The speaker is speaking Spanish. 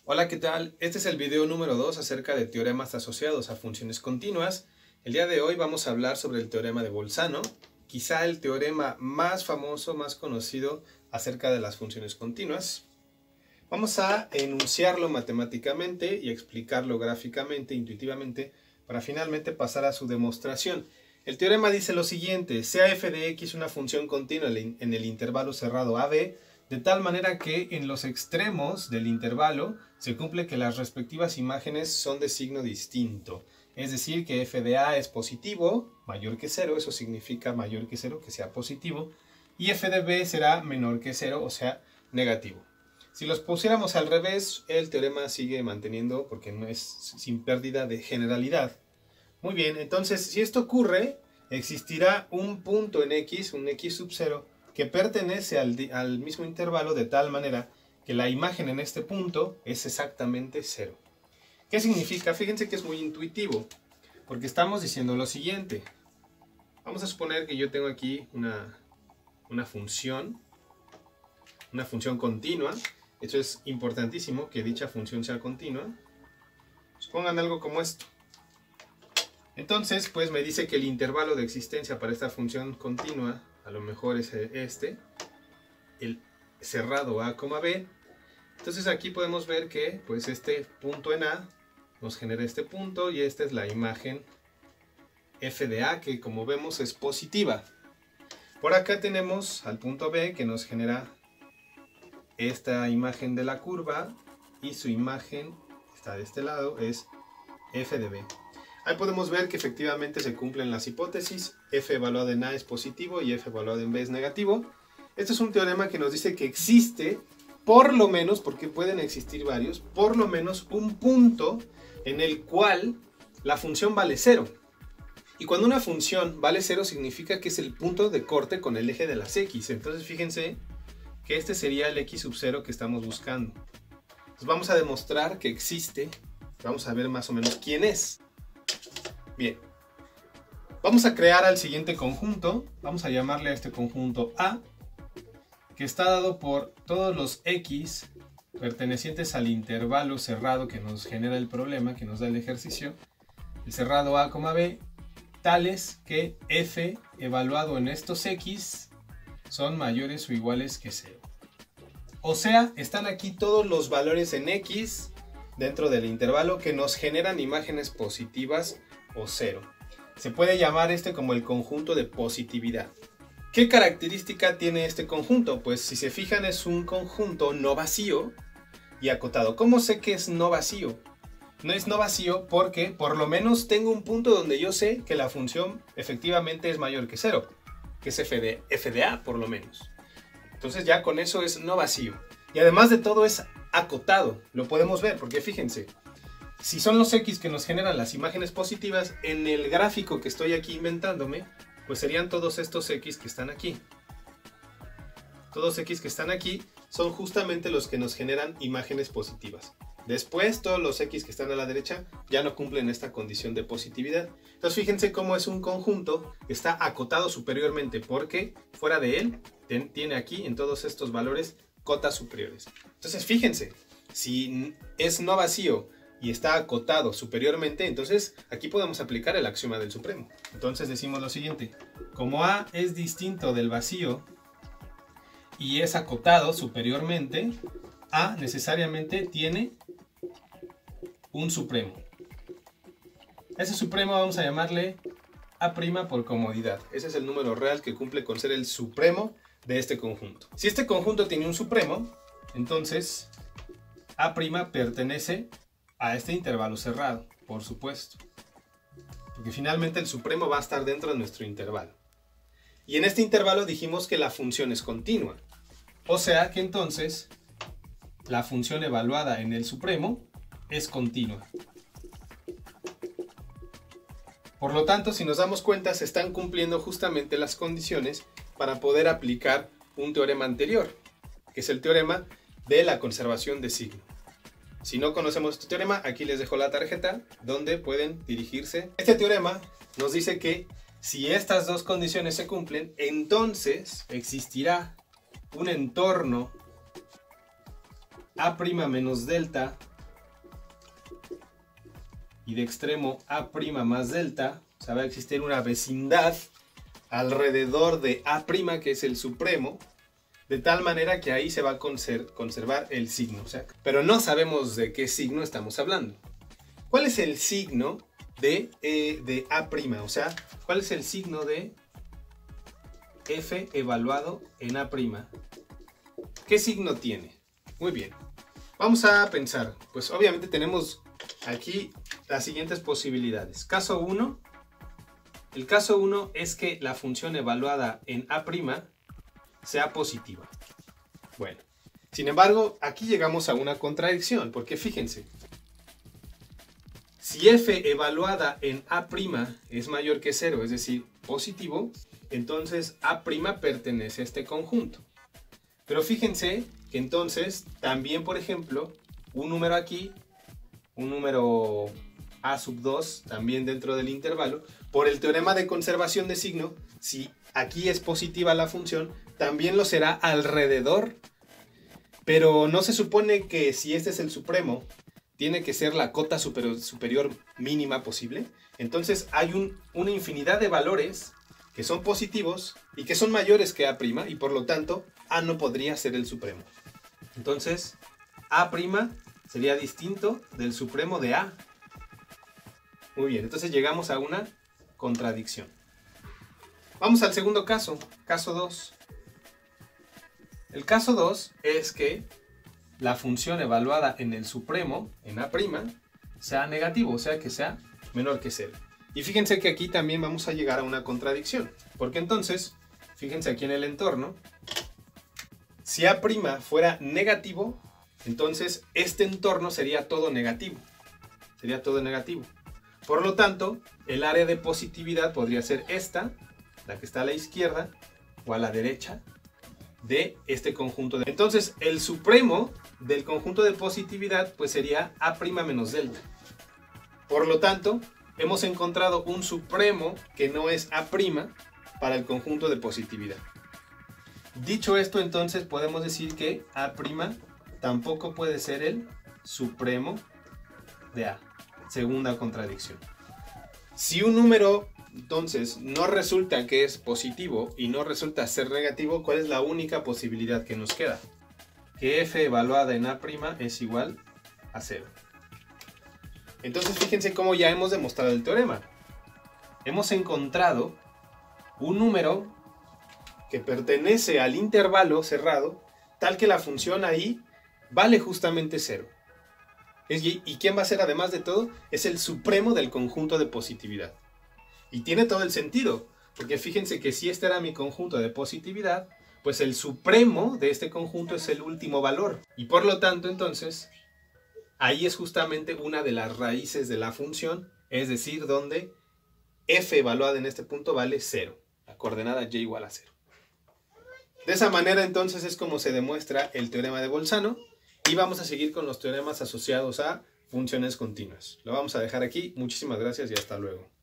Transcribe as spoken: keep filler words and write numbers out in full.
Hola, ¿qué tal? Este es el video número dos acerca de teoremas asociados a funciones continuas. El día de hoy vamos a hablar sobre el teorema de Bolzano, quizá el teorema más famoso, más conocido acerca de las funciones continuas. Vamos a enunciarlo matemáticamente y explicarlo gráficamente, intuitivamente, para finalmente pasar a su demostración. El teorema dice lo siguiente: sea f de x una función continua en el intervalo cerrado A B, de tal manera que en los extremos del intervalo se cumple que las respectivas imágenes son de signo distinto. Es decir, que f de a es positivo, mayor que cero, eso significa mayor que cero, que sea positivo, y f de b será menor que cero, o sea, negativo. Si los pusiéramos al revés, el teorema sigue manteniendo, porque no es sin pérdida de generalidad. Muy bien, entonces, si esto ocurre, existirá un punto en x, un x sub cero, que pertenece al, al mismo intervalo de tal manera que la imagen en este punto es exactamente cero. ¿Qué significa? Fíjense que es muy intuitivo, porque estamos diciendo lo siguiente. Vamos a suponer que yo tengo aquí una, una función, una función continua. Esto es importantísimo, que dicha función sea continua. Supongan algo como esto. Entonces, pues me dice que el intervalo de existencia para esta función continua, a lo mejor es este, el cerrado A, B. Entonces aquí podemos ver que pues este punto en A nos genera este punto y esta es la imagen f de A, que como vemos es positiva. Por acá tenemos al punto B, que nos genera esta imagen de la curva, y su imagen está de este lado, es f de B. Ahí podemos ver que efectivamente se cumplen las hipótesis. F evaluado en A es positivo y F evaluado en B es negativo. Este es un teorema que nos dice que existe, por lo menos, porque pueden existir varios, por lo menos un punto en el cual la función vale cero. Y cuando una función vale cero significa que es el punto de corte con el eje de las x. Entonces fíjense que este sería el x sub cero que estamos buscando. Entonces vamos a demostrar que existe. Vamos a ver más o menos quién es. Bien. Vamos a crear al siguiente conjunto. Vamos a llamarle a este conjunto A, que está dado por todos los x pertenecientes al intervalo cerrado que nos genera el problema, que nos da el ejercicio, el cerrado A, B, tales que f evaluado en estos x son mayores o iguales que cero. O sea, están aquí todos los valores en x dentro del intervalo que nos generan imágenes positivas o cero. Se puede llamar este como el conjunto de positividad. ¿Qué característica tiene este conjunto? Pues si se fijan, es un conjunto no vacío y acotado. ¿Cómo sé que es no vacío? No es no vacío porque por lo menos tengo un punto donde yo sé que la función efectivamente es mayor que cero, que es f de, f de a por lo menos. Entonces ya con eso es no vacío. Y además de todo es acotado, lo podemos ver porque fíjense, si son los x que nos generan las imágenes positivas, en el gráfico que estoy aquí inventándome, pues serían todos estos x que están aquí. Todos x que están aquí son justamente los que nos generan imágenes positivas. Después, todos los x que están a la derecha ya no cumplen esta condición de positividad. Entonces fíjense cómo es un conjunto que está acotado superiormente, porque fuera de él tiene aquí en todos estos valores cotas superiores. Entonces fíjense, si es no vacío y está acotado superiormente, entonces aquí podemos aplicar el axioma del supremo. Entonces decimos lo siguiente: como A es distinto del vacío y es acotado superiormente, A necesariamente tiene un supremo. Ese supremo vamos a llamarle A' por comodidad. Ese es el número real que cumple con ser el supremo de este conjunto. Si este conjunto tiene un supremo, entonces A' pertenece a este intervalo cerrado, por supuesto, porque finalmente el supremo va a estar dentro de nuestro intervalo. Y en este intervalo dijimos que la función es continua, o sea que entonces la función evaluada en el supremo es continua. Por lo tanto, si nos damos cuenta, se están cumpliendo justamente las condiciones para poder aplicar un teorema anterior, que es el teorema de la conservación de signo. Si no conocemos este teorema, aquí les dejo la tarjeta donde pueden dirigirse. Este teorema nos dice que si estas dos condiciones se cumplen, entonces existirá un entorno A' menos delta y de extremo A' más delta, o sea, va a existir una vecindad alrededor de A', que es el supremo, de tal manera que ahí se va a conser- conservar el signo. O sea, pero no sabemos de qué signo estamos hablando. ¿Cuál es el signo de, eh, de A'? O sea, ¿cuál es el signo de f evaluado en A'? ¿Qué signo tiene? Muy bien. Vamos a pensar. Pues obviamente tenemos aquí las siguientes posibilidades. Caso uno. El caso uno es que la función evaluada en A' sea positiva. Bueno, sin embargo, aquí llegamos a una contradicción, porque fíjense, si f evaluada en A' es mayor que cero, es decir, positivo, entonces A' pertenece a este conjunto. Pero fíjense que entonces también, por ejemplo, un número aquí, un número A sub dos, también dentro del intervalo, por el teorema de conservación de signo, si aquí es positiva la función, también lo será alrededor. Pero no se supone que si este es el supremo, tiene que ser la cota superior, superior mínima posible. Entonces hay un, una infinidad de valores que son positivos y que son mayores que A', y por lo tanto A no podría ser el supremo. Entonces A' sería distinto del supremo de A. Muy bien, entonces llegamos a una contradicción. Vamos al segundo caso, caso dos. El caso dos es que la función evaluada en el supremo, en A', sea negativo, o sea que sea menor que cero. Y fíjense que aquí también vamos a llegar a una contradicción, porque entonces, fíjense aquí en el entorno, si A' fuera negativo, entonces este entorno sería todo negativo, sería todo negativo. Por lo tanto, el área de positividad podría ser esta, la que está a la izquierda, o a la derecha, de este conjunto. De... Entonces, el supremo del conjunto de positividad pues sería A' menos delta. Por lo tanto, hemos encontrado un supremo que no es A' para el conjunto de positividad. Dicho esto, entonces podemos decir que A' tampoco puede ser el supremo de A. Segunda contradicción. Si un número entonces no resulta que es positivo y no resulta ser negativo, ¿cuál es la única posibilidad que nos queda? Que f evaluada en A' es igual a cero. Entonces fíjense cómo ya hemos demostrado el teorema. Hemos encontrado un número que pertenece al intervalo cerrado, tal que la función ahí vale justamente cero. ¿Y quién va a ser, además de todo? Es el supremo del conjunto de positividad. Y tiene todo el sentido, porque fíjense que si este era mi conjunto de positividad, pues el supremo de este conjunto es el último valor. Y por lo tanto, entonces, ahí es justamente una de las raíces de la función, es decir, donde f evaluada en este punto vale cero. La coordenada y igual a cero. De esa manera, entonces, es como se demuestra el teorema de Bolzano. Y vamos a seguir con los teoremas asociados a funciones continuas. Lo vamos a dejar aquí. Muchísimas gracias y hasta luego.